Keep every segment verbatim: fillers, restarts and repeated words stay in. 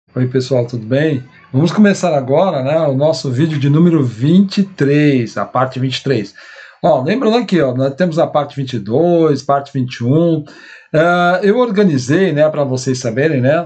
Oi pessoal, tudo bem? Vamos começar agora, né, o nosso vídeo de número vinte e três, a parte vinte e três. Ó, lembrando aqui, ó, nós temos a parte vinte e dois, parte vinte e um. Uh, eu organizei, né, para vocês saberem, né,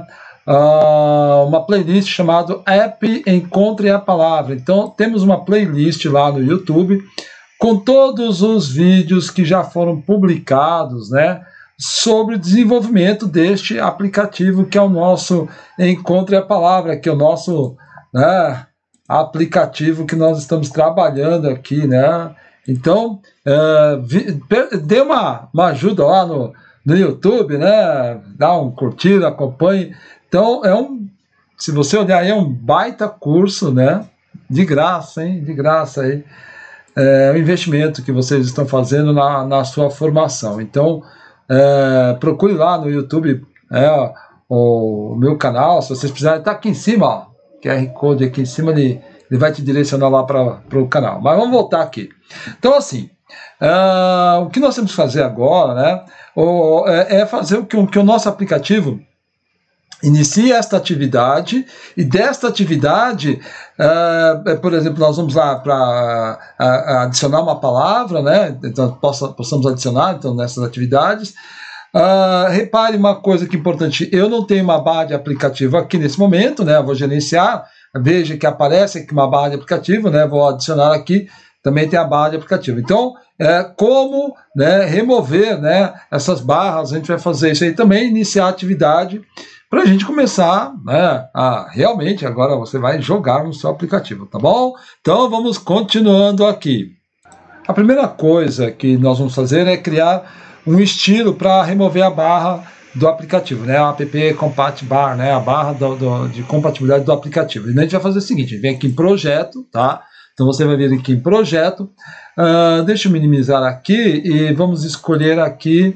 uh, uma playlist chamada App Encontre a Palavra. Então temos uma playlist lá no YouTube com todos os vídeos que já foram publicados, né, sobre o desenvolvimento deste aplicativo que é o nosso Encontre a Palavra, que é o nosso, né, aplicativo que nós estamos trabalhando aqui, né? Então, é, vi, dê uma, uma ajuda lá no, no YouTube, né? Dá um curtir, acompanhe. Então, é um, se você olhar aí, é um baita curso, né? De graça, hein? De graça aí. É um investimento que vocês estão fazendo na, na sua formação. Então, É, procure lá no YouTube, é, o, o meu canal, se vocês precisarem, está aqui em cima, ó, Q R Code aqui em cima, ele, ele vai te direcionar lá para o canal. Mas vamos voltar aqui. Então, assim, uh, o que nós temos que fazer agora, né, o, é, é fazer o que, o que o nosso aplicativo inicie esta atividade, e desta atividade, uh, por exemplo, nós vamos lá para uh, adicionar uma palavra, né? Então possa, possamos adicionar então, nessas atividades. Uh, repare uma coisa que é importante, eu não tenho uma barra de aplicativo aqui nesse momento, né? Eu vou gerenciar, veja que aparece aqui uma barra de aplicativo, né? Vou adicionar aqui, também tem a barra de aplicativo. Então, é, como, né, remover, né, essas barras, a gente vai fazer isso aí também, iniciar a atividade, para a gente começar, né, a realmente, agora você vai jogar no seu aplicativo, tá bom? Então vamos continuando aqui. A primeira coisa que nós vamos fazer é criar um estilo para remover a barra do aplicativo, né, a app compat bar, né, a barra do, do, de compatibilidade do aplicativo. E a gente vai fazer o seguinte, a gente vem aqui em projeto, tá? Então você vai vir aqui em projeto, uh, deixa eu minimizar aqui e vamos escolher aqui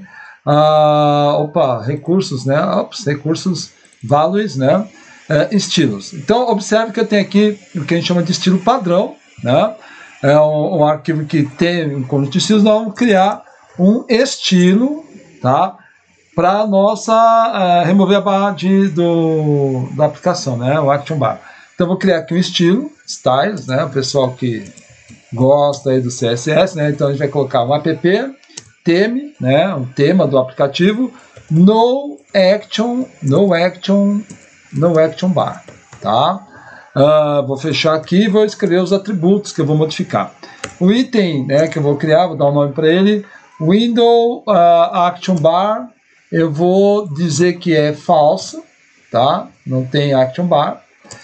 Uh, opa, recursos, né? Ops, recursos, values, né? Uh, estilos. Então, observe que eu tenho aqui o que a gente chama de estilo padrão, né? É um, um arquivo que tem um conjunto de estilos. Nós vamos criar um estilo, tá? Para nossa uh, remover a barra de, do, da aplicação, né? O action bar. Então, vou criar aqui um estilo, styles, né? O pessoal que gosta aí do C S S, né? Então, a gente vai colocar um app theme, né, um tema do aplicativo, no action, no action, no action bar, tá? Uh, vou fechar aqui e vou escrever os atributos que eu vou modificar. O item, né, que eu vou criar, vou dar um nome para ele, window uh, action bar, eu vou dizer que é falso, tá? Não tem action bar.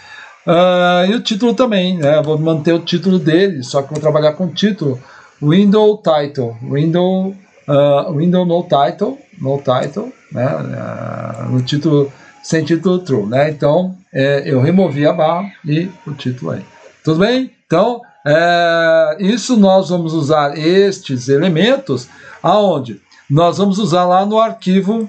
Uh, e o título também, né? Eu vou manter o título dele, só que vou trabalhar com o título window title, window Uh, window no title, no title, né, uh, no título, sem título true, né, então é, eu removi a barra e o título aí, tudo bem? Então, é, isso nós vamos usar estes elementos, aonde? Nós vamos usar lá no arquivo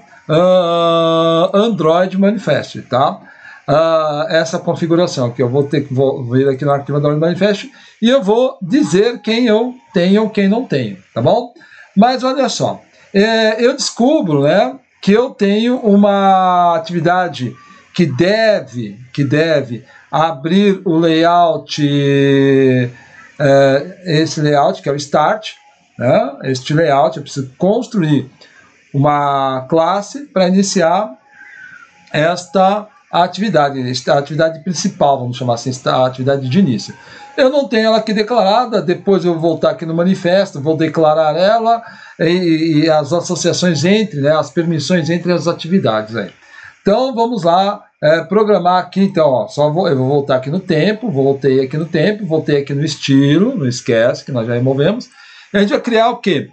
uh, Android Manifest, tá? Uh, essa configuração que eu vou ter que vou vir aqui no arquivo Android Manifest e eu vou dizer quem eu tenho ou quem não tenho, tá bom? Mas olha só, é, eu descubro, né, que eu tenho uma atividade que deve, que deve abrir o layout, é, esse layout que é o start, né, este layout, eu preciso construir uma classe para iniciar esta atividade, esta atividade principal, vamos chamar assim, esta atividade de início. Eu não tenho ela aqui declarada, depois eu vou voltar aqui no manifesto, vou declarar ela e, e as associações entre, né, as permissões entre as atividades. Aí. Então vamos lá, é, programar aqui, então, ó, só vou, eu vou voltar aqui no tempo, voltei aqui no tempo, voltei aqui no estilo, não esquece que nós já removemos, e a gente vai criar o quê?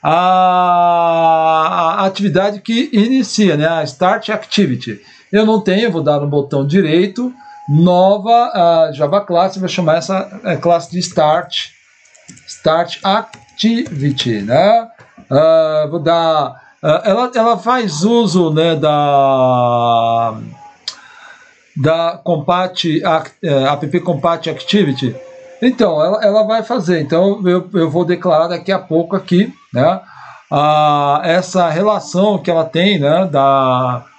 A, a atividade que inicia, né, a Start Activity. Eu não tenho, eu vou dar no botão direito, nova uh, Java Class, vou chamar essa uh, classe de Start, Start Activity, né? Uh, vou dar, uh, ela, ela faz uso, né, da da Compat, uh, app Compat Activity. Então, ela, ela vai fazer. Então, eu, eu vou declarar daqui a pouco aqui, né, uh, essa relação que ela tem, né, da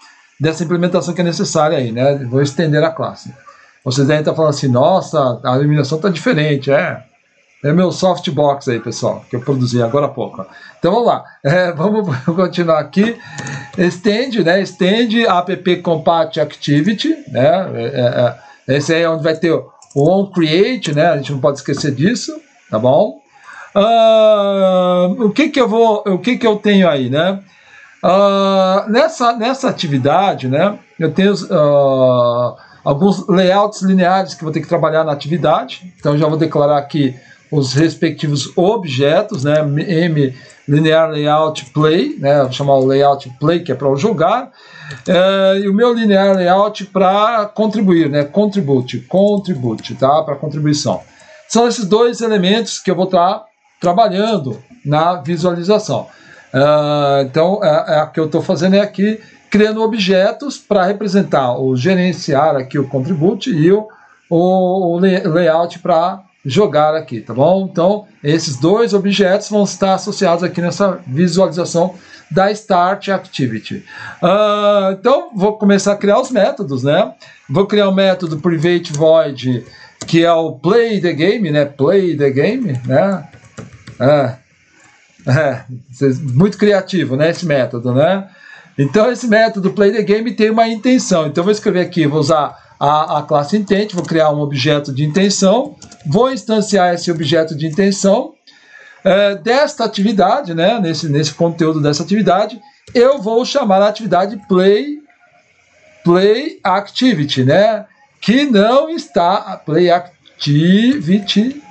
dessa implementação que é necessária aí, né? Vou estender a classe. Vocês devem estar falando assim, nossa, a iluminação está diferente, é... É meu softbox aí, pessoal, que eu produzi agora há pouco. Então vamos lá, é, vamos continuar aqui. Extend, né? Extend app compat activity, né? É, é, esse aí é onde vai ter o onCreate, né? A gente não pode esquecer disso, tá bom? Uh, o que que eu vou, o que que eu tenho aí, né? Uh, nessa, nessa atividade, né? Eu tenho uh, alguns layouts lineares que vou ter que trabalhar na atividade. Então já vou declarar aqui os respectivos objetos, né, M linear layout play, né, vou chamar o layout play, que é para eu jogar, é, e o meu linear layout para contribuir, né, contribute, contribute, tá, para contribuição. São esses dois elementos que eu vou estar tá trabalhando na visualização. É, então, é, é, o que eu estou fazendo é aqui, criando objetos para representar, o gerenciar aqui o contribute e o, o, o layout para jogar aqui, tá bom? Então, esses dois objetos vão estar associados aqui nessa visualização da Start Activity. Uh, então, vou começar a criar os métodos, né? Vou criar o método Private Void, que é o Play the Game, né? Play the Game, né? É, é, muito criativo, né? Esse método, né? Então, esse método Play the Game tem uma intenção. Então, vou escrever aqui, vou usar a, a classe Intent, vou criar um objeto de intenção, vou instanciar esse objeto de intenção, é, desta atividade, né, nesse, nesse conteúdo dessa atividade, eu vou chamar a atividade Play, play Activity, né, que não está, Play Activity,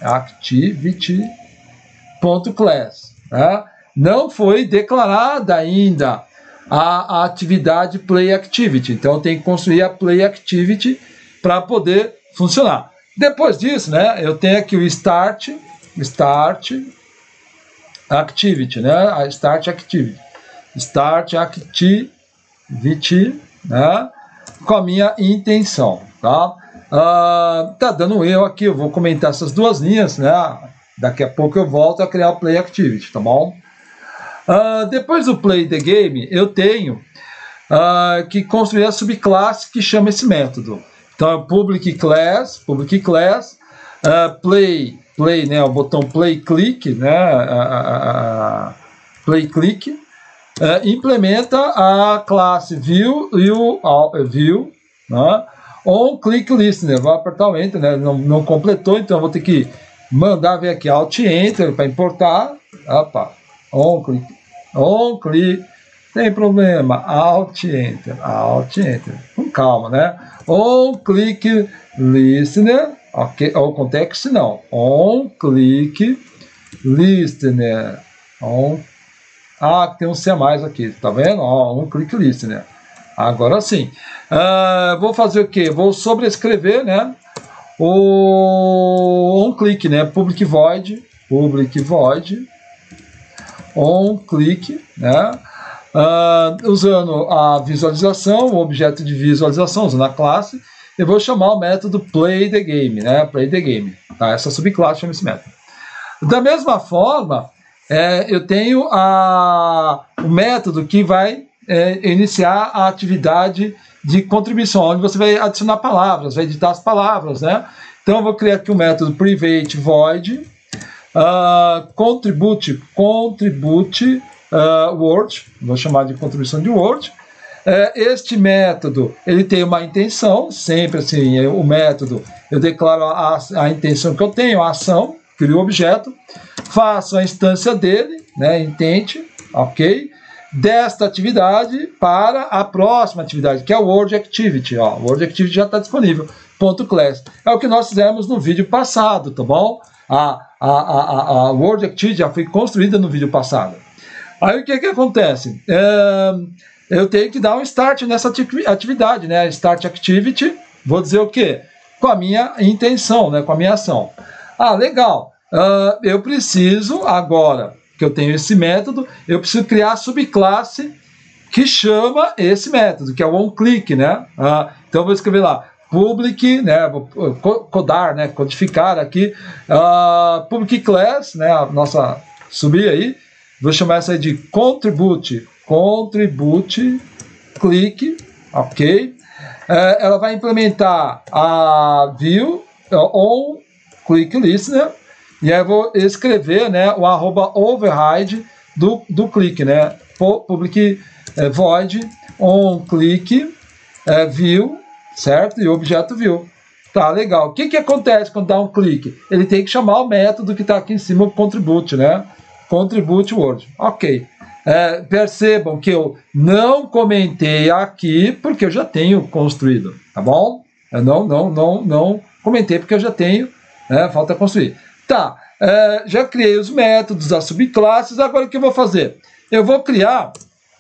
Activity.class, né, não foi declarada ainda a, a atividade Play Activity, então eu tenho que construir a Play Activity para poder funcionar. Depois disso, né, eu tenho aqui o Start, Start Activity, né, a Start Activity, Start Activity, né, com a minha intenção, tá? Uh, tá dando um erro aqui, eu vou comentar essas duas linhas, né, daqui a pouco eu volto a criar o Play Activity, tá bom? Uh, depois do Play the Game, eu tenho uh, que construir a subclasse que chama esse método. Então, é public class, public class, uh, play, play, né, o botão play click, né, uh, uh, play click, uh, implementa a classe view e o uh, view, né, on click listener, vou apertar o enter, né, não, não completou, então eu vou ter que mandar ver aqui alt enter para importar, opa, on click, on click, tem problema, alt enter, alt enter, com calma, né? On click listener, ok, ou context não, on click listener, on, ah, tem um C a mais aqui, tá vendo? On click listener, agora sim. Uh, vou fazer o que? Vou sobrescrever, né? O on click, né? Public void, public void, on click, né? Uh, usando a visualização, o objeto de visualização, usando a classe, eu vou chamar o método play the game, né? Play the game, tá? Essa subclasse chama esse método. Da mesma forma, é, eu tenho a, o método que vai é, iniciar a atividade de contribuição, onde você vai adicionar palavras, vai editar as palavras, né? Então eu vou criar aqui o método private void, uh, contribute, contribute Uh, Word, vou chamar de contribuição de Word. Uh, este método, ele tem uma intenção, sempre assim, eu, o método, eu declaro a, a intenção que eu tenho, a ação, crio o objeto, faço a instância dele, né, intent, ok, desta atividade para a próxima atividade, que é o Word Activity, ó, o Word Activity já está disponível, ponto class, é o que nós fizemos no vídeo passado, tá bom? A, a, a, a Word Activity já foi construída no vídeo passado. Aí o que que acontece? É, eu tenho que dar um start nessa atividade, né? Start Activity, vou dizer o quê? Com a minha intenção, né? Com a minha ação. Ah, legal. Uh, eu preciso, agora que eu tenho esse método, eu preciso criar a subclasse que chama esse método, que é o onClick, né? Uh, então eu vou escrever lá, public, né? Vou codar, né? Codificar aqui, uh, public class, né? A nossa subir aí. Vou chamar essa aí de contribute, contribute, click, ok? É, ela vai implementar a view on click listener, e aí eu vou escrever, né, o arroba override do, do click, né? Public é, void on click é, view, certo? E objeto view. Tá, legal. O que que acontece quando dá um clique? Ele tem que chamar o método que está aqui em cima, o contribute, né? Contribute word. Ok. É, percebam que eu não comentei aqui porque eu já tenho construído, tá bom? Eu não, não, não, não comentei porque eu já tenho, né? Falta construir. Tá, é, já criei os métodos, as subclasses, agora o que eu vou fazer? Eu vou criar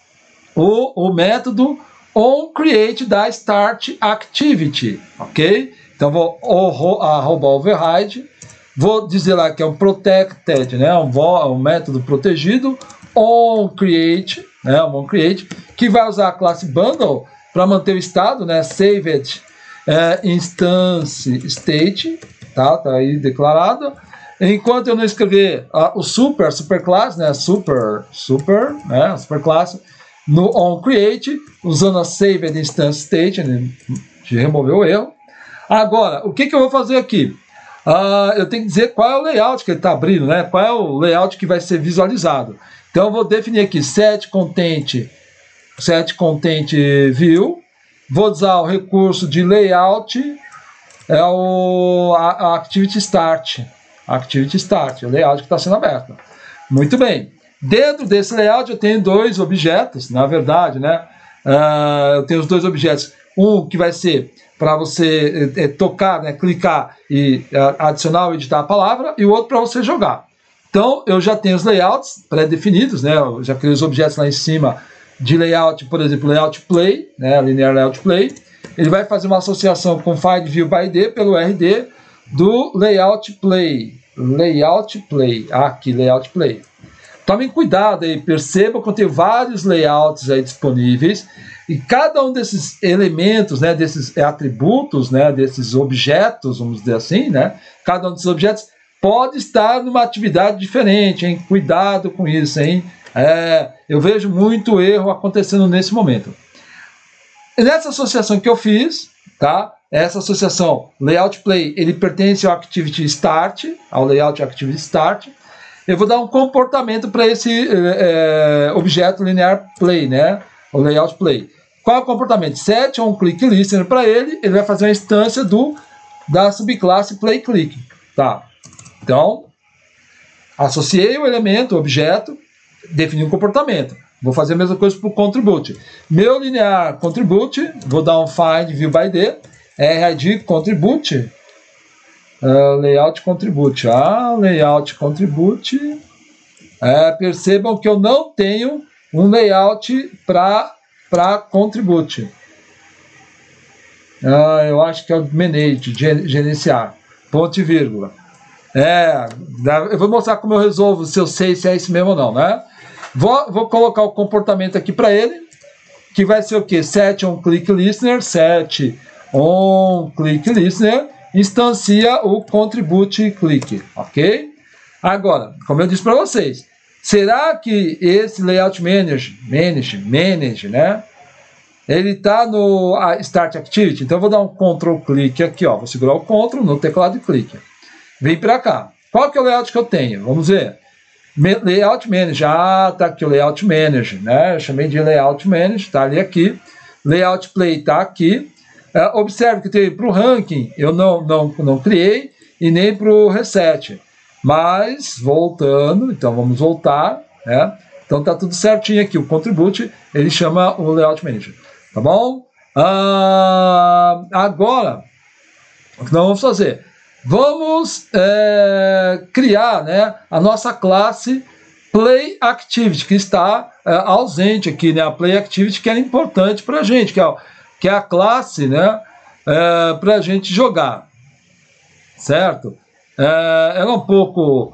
o, o método onCreate da Start Activity, ok? Então vou arroba override, vou dizer lá que é um protected, né? um, um método protegido, onCreate, né? um onCreate, que vai usar a classe bundle para manter o estado, né? saved é, instance state, tá? Tá aí declarado. Enquanto eu não escrever uh, o super, superclass, né? super, super, né? superclasse, no onCreate, usando a saved instance state, ele removeu o erro. Agora, o que, que eu vou fazer aqui? Uh, eu tenho que dizer qual é o layout que ele está abrindo, né? Qual é o layout que vai ser visualizado. Então, eu vou definir aqui set content, set content view. Vou usar o recurso de layout, é o a, a activity start. Activity start, o layout que está sendo aberto. Muito bem. Dentro desse layout eu tenho dois objetos, na verdade, né? Uh, eu tenho os dois objetos. Um que vai ser para você é, tocar, né, clicar e é, adicionar ou editar a palavra, e o outro para você jogar. Então, eu já tenho os layouts pré-definidos, né, eu já criei os objetos lá em cima de layout, por exemplo, layout play, né, linear layout play. Ele vai fazer uma associação com find view by D pelo R D do layout play. Layout play, aqui, layout play. Tomem cuidado aí, percebam que eu tenho vários layouts aí disponíveis, e cada um desses elementos, né, desses atributos, né, desses objetos, vamos dizer assim, né, cada um desses objetos pode estar numa atividade diferente, hein? Cuidado com isso, hein? É, eu vejo muito erro acontecendo nesse momento. E nessa associação que eu fiz, tá? Essa associação layout play, ele pertence ao activity start, ao layout activity start. Eu vou dar um comportamento para esse é, objeto linear play, né? O layout play. Qual é o comportamento? Set on click listener para ele, ele vai fazer uma instância do, da subclasse play click. Tá? Então, associei o elemento, o objeto, defini um comportamento. Vou fazer a mesma coisa para o contribute. Meu linear contribute, vou dar um find view by D, R I D contribute, uh, layout contribute. Ah, layout contribute. É, percebam que eu não tenho um layout para para contribute. Ah, eu acho que é o manage, gerenciar, ponto e vírgula. É, eu vou mostrar como eu resolvo, se eu sei se é isso mesmo ou não, né? Vou, vou colocar o comportamento aqui para ele, que vai ser o que? Set on click listener, set on click listener, instancia o contribute click, ok? Agora, como eu disse para vocês, será que esse layout manager, manage, manage, né? Ele está no start activity. Então eu vou dar um control click aqui, ó. Vou segurar o control no teclado e clique. Vem para cá. Qual que é o layout que eu tenho? Vamos ver. Layout manager. Ah, tá aqui o layout manager, né? Eu chamei de layout manager, tá ali aqui. Layout play tá aqui. Uh, observe que tem para o ranking eu não, não, não criei e nem para o reset. Mas, voltando, então vamos voltar, né? Então tá tudo certinho aqui, o contribute, ele chama o layout manager, tá bom? Ah, agora, o que nós vamos fazer? Vamos é, criar, né, a nossa classe Play Activity, que está é, ausente aqui, né? A Play Activity que é importante para a gente, que é, que é a classe, né, é, para a gente jogar, certo? É, ela é um pouco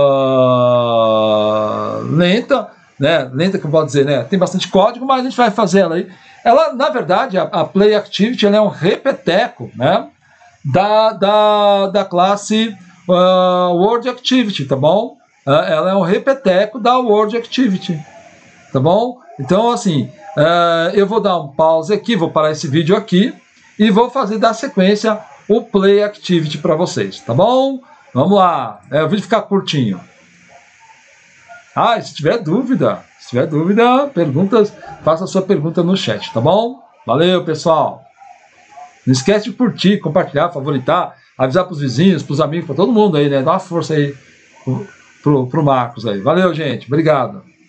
uh, lenta, né? Lenta que eu posso dizer, né? Tem bastante código, mas a gente vai fazer ela aí. Ela, na verdade, a, a Play Activity, ela é um repeteco, né? Da, da, da classe uh, Word Activity, tá bom? Uh, ela é um repeteco da Word Activity, tá bom? Então, assim, uh, eu vou dar um pause aqui, vou parar esse vídeo aqui e vou fazer da sequência o Play Activity para vocês, tá bom? Vamos lá, é, o vídeo ficar curtinho. Ah, e se tiver dúvida, se tiver dúvida, perguntas, faça a sua pergunta no chat, tá bom? Valeu, pessoal! Não esquece de curtir, compartilhar, favoritar, avisar para os vizinhos, para os amigos, para todo mundo aí, né? Dá uma força aí pro, pro, pro Marcos aí. Valeu, gente. Obrigado.